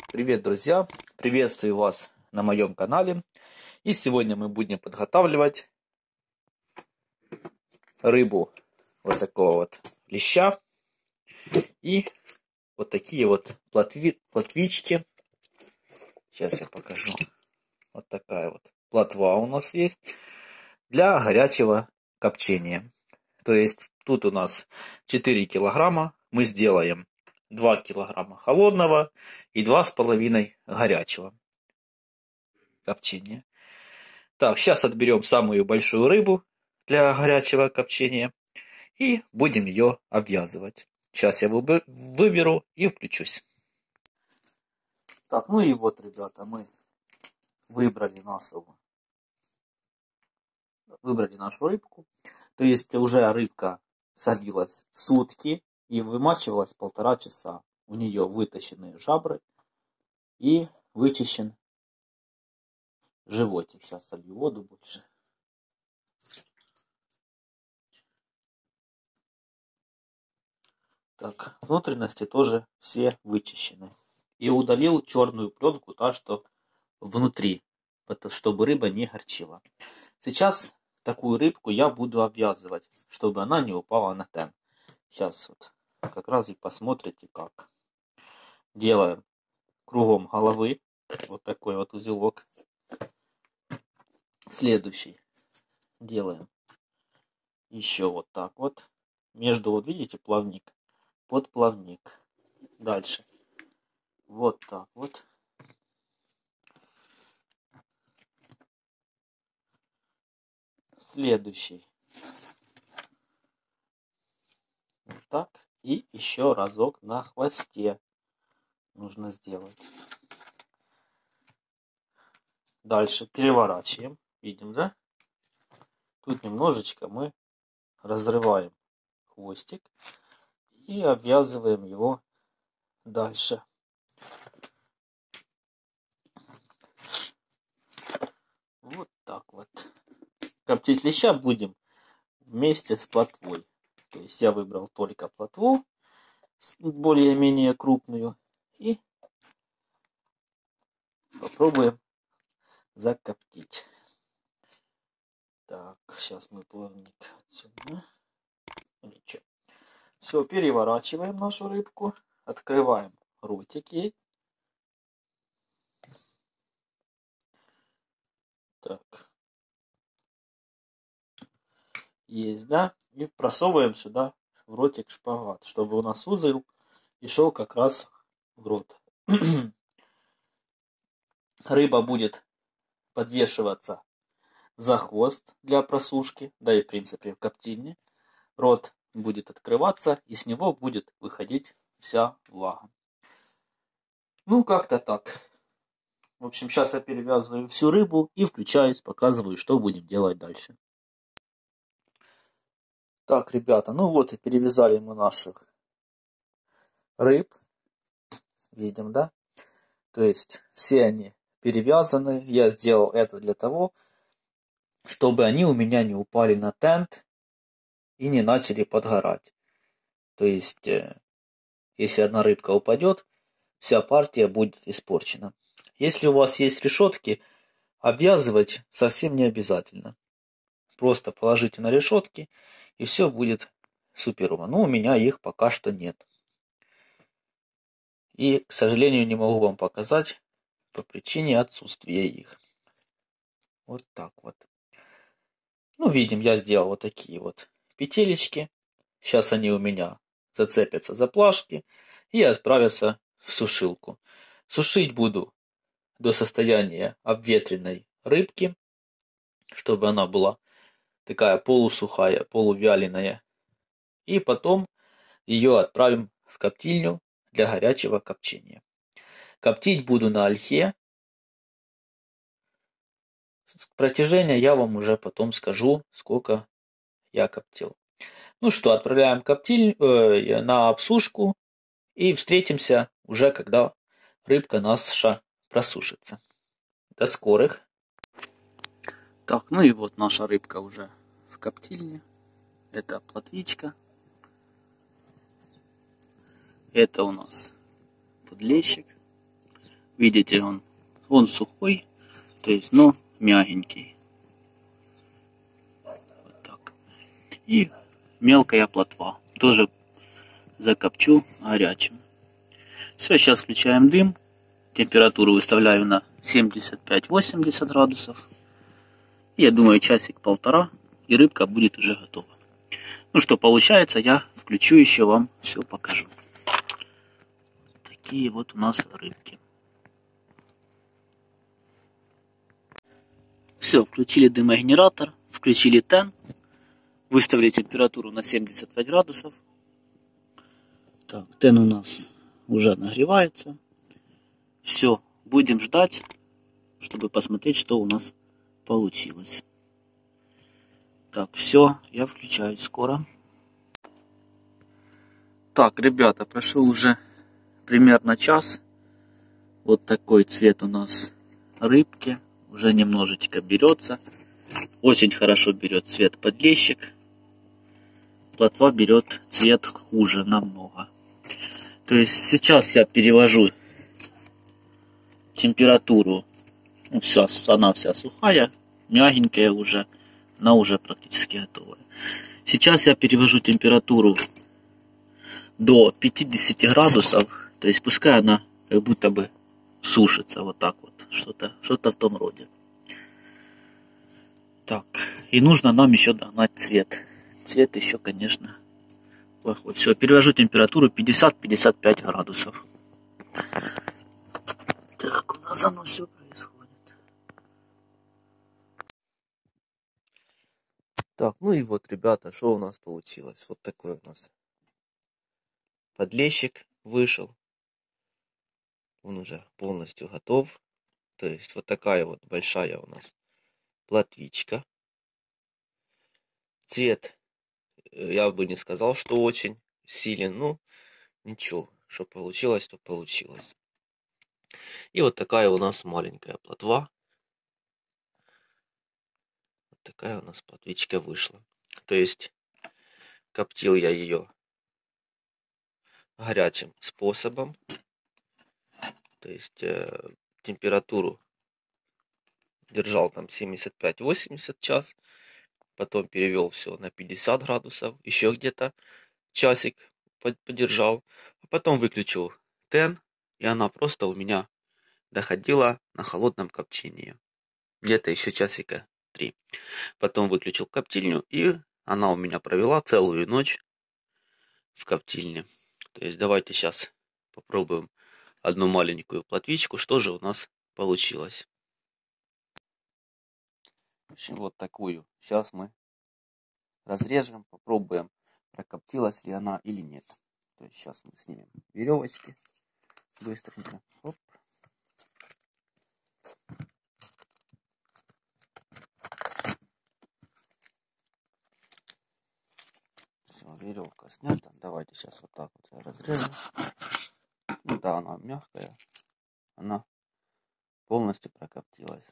Привет, друзья! Приветствую вас на моем канале. И сегодня мы будем подготавливать рыбу вот такого вот леща. И вот такие вот плотвички. Сейчас я покажу. Вот такая вот плотва у нас есть для горячего копчения. То есть тут у нас 4 килограмма. Мы сделаем 2 килограмма холодного и 2,5 горячего копчения. Так, сейчас отберем самую большую рыбу для горячего копчения и будем ее обвязывать. Сейчас я выберу и включусь. Так, ну и вот, ребята, мы выбрали нашу рыбку. То есть уже рыбка солилась сутки и вымачивалась 1,5 часа. У нее вытащены жабры и вычищен животик. Сейчас солью воду больше. Так, внутренности тоже все вычищены. И удалил черную пленку, та, что внутри, чтобы рыба не горчила. Сейчас такую рыбку я буду обвязывать, чтобы она не упала на тен. Сейчас вот как раз и посмотрите как. Делаем кругом головы вот такой вот узелок. Следующий делаем еще вот так вот. Между, вот видите, плавник, под плавник. Дальше вот так вот. Следующий. Вот так. И еще разок на хвосте нужно сделать. Дальше переворачиваем. Видим, да? Тут немножечко мы разрываем хвостик и обвязываем его дальше. Вот так вот. Коптить леща будем вместе с плотвой. То есть я выбрал только плотву, более-менее крупную. И попробуем закоптить. Так, сейчас мы плавник отсюда. Ничего. Все, переворачиваем нашу рыбку. Открываем ротик ей. Так. Есть, да? И просовываем сюда в ротик шпагат, чтобы у нас узел и шел как раз в рот. Рыба будет подвешиваться за хвост для просушки, да и в принципе в коптильне. Рот будет открываться и с него будет выходить вся влага. Ну как-то так. В общем, сейчас я перевязываю всю рыбу и включаюсь, показываю, что будем делать дальше. Так, ребята, ну вот и перевязали мы наших рыб. Видим, да? То есть все они перевязаны. Я сделал это для того, чтобы они у меня не упали на тент и не начали подгорать. То есть, если одна рыбка упадет, вся партия будет испорчена. Если у вас есть решетки, обвязывать совсем не обязательно. Просто положите на решетки, и все будет суперово. Но у меня их пока что нет. И, к сожалению, не могу вам показать по причине отсутствия их. Вот так вот. Ну, видим, я сделал вот такие вот петелечки. Сейчас они у меня зацепятся за плашки и отправятся в сушилку. Сушить буду до состояния обветренной рыбки, чтобы она была такая полусухая, полувяленая. И потом ее отправим в коптильню для горячего копчения. Коптить буду на ольхе. Протяжение я вам уже потом скажу, сколько я коптил. Ну что, отправляем коптильню на обсушку и встретимся уже, когда рыбка наша просушится. До скорых. Так, ну и вот наша рыбка уже в коптильне. Это плотвичка. Это у нас подлещик. Видите, он сухой, то есть, но мягенький. Вот так. И мелкая плотва. Тоже закопчу горячим. Все, сейчас включаем дым. Температуру выставляю на 75-80 градусов. Я думаю, часик-полтора, и рыбка будет уже готова. Ну что получается, я включу еще вам все покажу. Такие вот у нас рыбки. Все, включили дымогенератор, включили тен, выставили температуру на 75 градусов. Так, тен у нас уже нагревается. Все, будем ждать, чтобы посмотреть, что у нас получилось. Так, все, я включаюсь скоро. Так, ребята, прошел уже примерно час. Вот такой цвет у нас рыбки. Уже немножечко берется. Очень хорошо берет цвет подлещик. Плотва берет цвет хуже намного. То есть сейчас я перевожу температуру. Ну, она вся сухая, мягенькая уже. Она уже практически готовая. Сейчас я перевожу температуру до 50 градусов. То есть пускай она как будто бы сушится вот так вот. Что-то в том роде. Так, и нужно нам еще догнать цвет. Цвет еще, конечно, плохой. Все, перевожу температуру 50-55 градусов. Так, у нас оно все происходит. Так, ну и вот, ребята, что у нас получилось? Вот такой у нас подлещик вышел. Он уже полностью готов. То есть вот такая вот большая у нас плотвичка. Цвет, я бы не сказал, что очень силен, но ничего, что получилось, то получилось. И вот такая у нас маленькая плотва. Вот такая у нас плотвичка вышла. То есть коптил я ее горячим способом. То есть температуру держал там 75-80 час. Потом перевел все на 50 градусов. Еще где-то часик подержал. А потом выключил тен. И она просто у меня доходила на холодном копчении. Где-то еще часика 3. Потом выключил коптильню. И она у меня провела целую ночь в коптильне. То есть давайте сейчас попробуем одну маленькую плотвичку. Что же у нас получилось? В общем, вот такую. Сейчас мы разрежем, попробуем, прокоптилась ли она или нет. То есть сейчас мы снимем веревочки быстренько. Оп. Все, веревка снята. Давайте сейчас вот так вот разрежем. Ну да, она мягкая. Она полностью прокоптилась.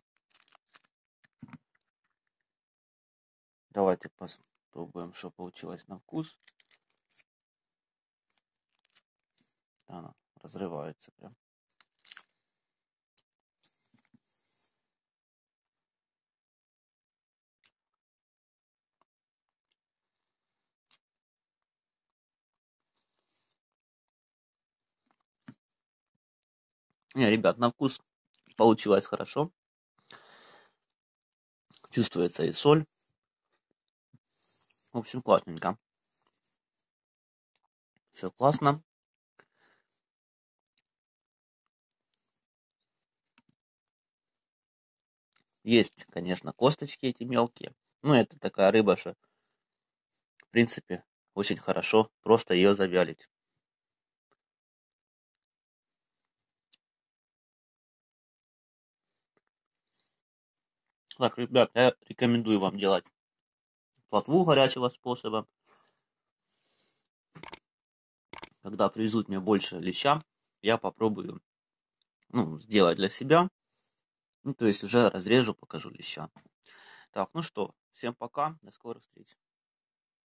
Давайте попробуем, что получилось на вкус. Она разрывается прям. Не, ребят, на вкус получилось хорошо. Чувствуется и соль. В общем, классненько. Все классно. Есть, конечно, косточки эти мелкие. Но это такая рыба, что, в принципе, очень хорошо просто ее завялить. Так, ребят, я рекомендую вам делать плотву горячего способа. Когда привезут мне больше леща, я попробую сделать для себя. Ну, то есть уже разрежу, покажу леща. Так, ну что, всем пока, до скорых встреч.